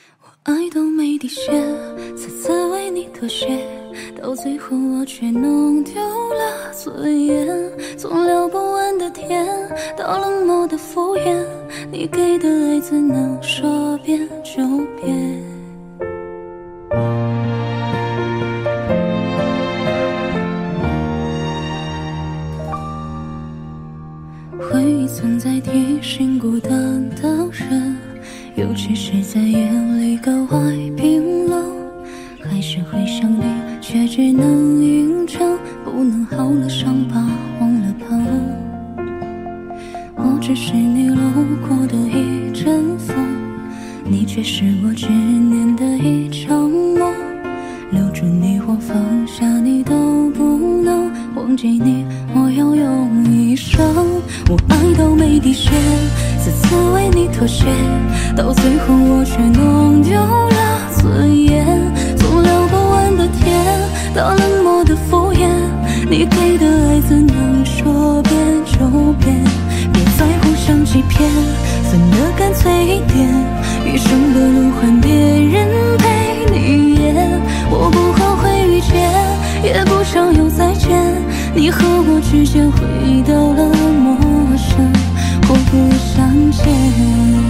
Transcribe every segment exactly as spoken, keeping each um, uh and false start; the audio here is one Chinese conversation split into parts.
爱都没底线，次次为你妥协，到最后我却弄丢了尊严。从聊不完的天到冷漠的敷衍，你给的爱怎能说变就变？回忆总在提醒孤单的人，尤其是在夜里格外冰冷，还是会想你，却只能硬撑，不能好了伤疤忘了疼。我只是你路过的一阵风，你却是我执念的一场梦。留住你或放下你都不能，忘记你我要用一生。我爱到没底线，次次为你妥协，到最后我却弄丢了尊严。从聊不完的天到冷漠的敷衍，你给的爱怎能说变就变？别再互相欺骗，分得干脆一点，余生的路换别人陪你演。我不后悔遇见，也不想有再见，你和我之间回到了陌生，互不相见。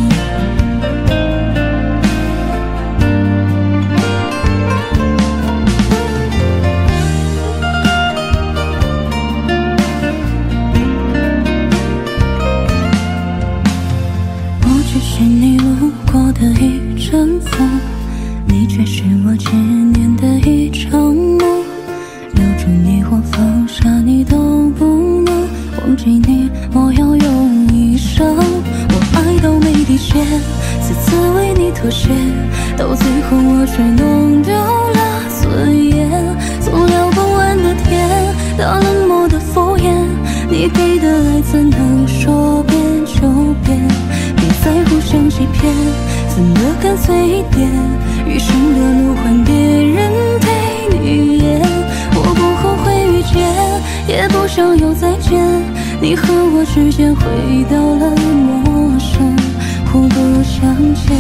是你路过的一阵风，你却是我执念的一场梦。留住你或放下你都不能，忘记你我要用一生。我爱到没底线，次次为你妥协，到最后我却弄丢了尊严。从聊不完的天到冷漠的敷衍，你给的爱怎能说变就变？再互相欺骗，分得干脆一点，余生的路换别人陪你演。我不后悔遇见，也不想有再见，你和我之间回到了陌生，互不相见。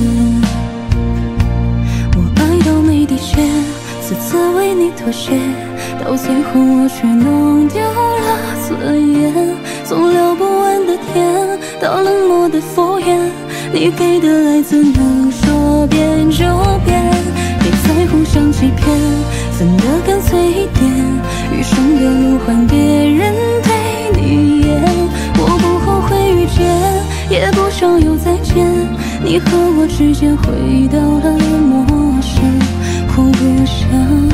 我爱到没底线，次次为你妥协，到最后我却弄丢了尊严。从聊不完的天到冷漠的敷衍，你给的爱怎能说变就变？别再互相欺骗，分得干脆一点，余生的路换别人陪你演。我不后悔遇见，也不想有再见，你和我之间回到了陌生，互不相